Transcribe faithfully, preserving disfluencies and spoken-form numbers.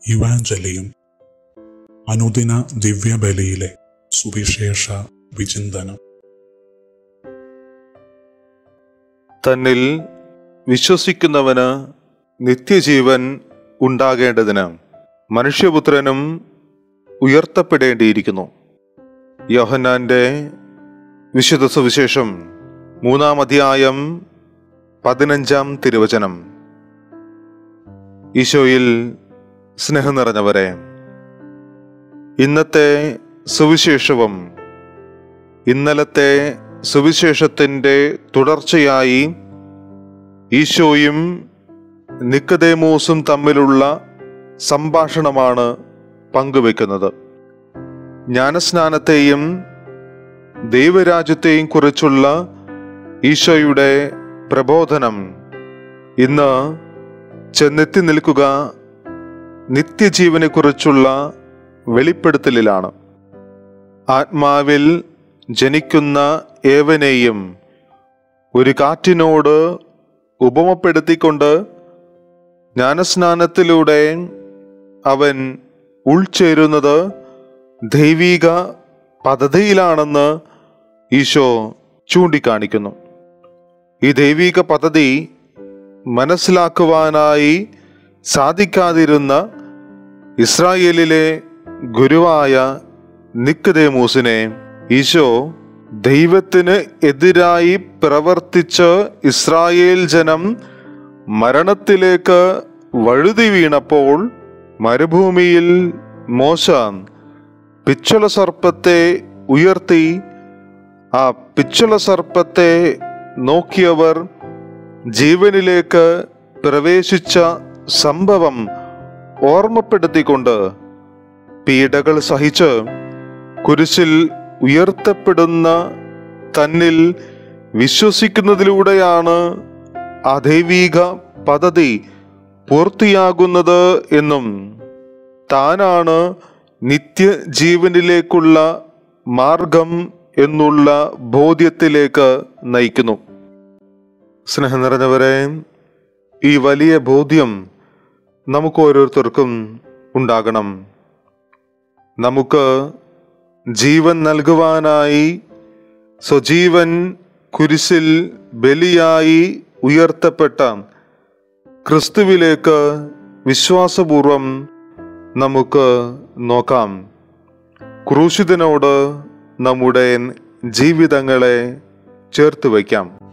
ഇവാഞ്ചലിയും അനുദിന ദിവ്യബലിയിലെ സുവിശേഷ വിചിന്തനം. തന്നിൽ വിശ്വസിക്കുന്നവന് നിത്യജീവൻ ഉണ്ടാകേണ്ടതിന് മനുഷ്യപുത്രനും ഉയർത്തപ്പെടേണ്ടിയിരിക്കുന്നു. യോഹന്നാന്റെ വിശുദ്ധ സുവിശേഷം മൂന്നാം അധ്യായം പതിനഞ്ചാം തിരുവചനം. ഈശോയിൽ സ്നേഹം നിറഞ്ഞവരെ, ഇന്നത്തെ സുവിശേഷവും ഇന്നലത്തെ സുവിശേഷത്തിൻ്റെ തുടർച്ചയായി ഈശോയും നിക്കദേമോസും തമ്മിലുള്ള സംഭാഷണമാണ് പങ്കുവെക്കുന്നത്. ജ്ഞാനസ്നാനത്തെയും ദൈവരാജ്യത്തെയും കുറിച്ചുള്ള ഈശോയുടെ പ്രബോധനം ഇന്ന് ചെന്നെത്തി നിൽക്കുക നിത്യജീവനെക്കുറിച്ചുള്ള വെളിപ്പെടുത്തലിലാണ്. ആത്മാവിൽ ജനിക്കുന്ന ഏവനെയും ഒരു കാറ്റിനോട് ഉപമപ്പെടുത്തിക്കൊണ്ട് ജ്ഞാനസ്നാനത്തിലൂടെ അവൻ ഉൾച്ചേരുന്നത് ദൈവിക പദ്ധതിയിലാണെന്ന് ഈശോ ചൂണ്ടിക്കാണിക്കുന്നു. ഈ ദൈവിക പദ്ധതി മനസ്സിലാക്കുവാനായി സാധിക്കാതിരുന്ന ഇസ്രായേലിലെ ഗുരുവായ നിക്കദേമോസിനെ ഈശോ ദൈവത്തിന് എതിരായി പ്രവർത്തിച്ച് ഇസ്രായേൽ ജനം മരണത്തിലേക്ക് വഴുതി വീണപ്പോൾ മരുഭൂമിയിൽ മോശ പിച്ചള സർപ്പത്തെ ഉയർത്തി ആ പിച്ചള സർപ്പത്തെ നോക്കിയവർ ജീവനിലേക്ക് പ്രവേശിച്ച സംഭവം ഓർമ്മപ്പെടുത്തിക്കൊണ്ട് പീഡകൾ സഹിച്ച് കുരിശിൽ ഉയർത്തപ്പെടുന്ന തന്നിൽ വിശ്വസിക്കുന്നതിലൂടെയാണ് ആ ദൈവിക പദ്ധതി പൂർത്തിയാകുന്നത് എന്നും താനാണ് നിത്യജീവനിലേക്കുള്ള മാർഗം എന്നുള്ള ബോധ്യത്തിലേക്ക് നയിക്കുന്നു. സ്നേഹം നിറഞ്ഞവരെ, ഈ വലിയ ബോധ്യം നമുക്ക് ഓരോരുത്തർക്കും ഉണ്ടാകണം. നമുക്ക് ജീവൻ നൽകുവാനായി സ്വജീവൻ കുരിശിൽ ബലിയായി ഉയർത്തപ്പെട്ട ക്രിസ്തുവിലേക്ക് വിശ്വാസപൂർവം നമുക്ക് നോക്കാം. ക്രൂശിതനോട് നമ്മുടെ ജീവിതങ്ങളെ ചേർത്ത് വയ്ക്കാം.